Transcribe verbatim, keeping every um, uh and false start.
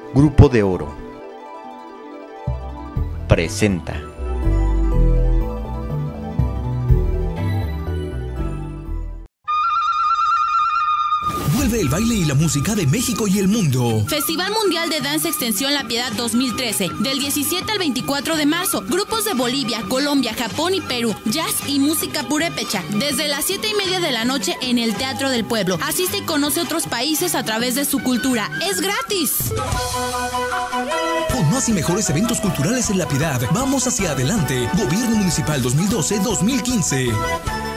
Grupo de Oro presenta. Vuelve el baile y la música de México y el mundo. Festival Mundial de Danza Extensión La Piedad dos mil trece, del diecisiete al veinticuatro de marzo. Grupos de Bolivia, Colombia, Japón y Perú. Jazz y música purépecha. Desde las siete y media de la noche en el Teatro del Pueblo. Asiste y conoce otros países a través de su cultura. ¡Es gratis! Con más y mejores eventos culturales en La Piedad, vamos hacia adelante. Gobierno Municipal dos mil doce a dos mil quince.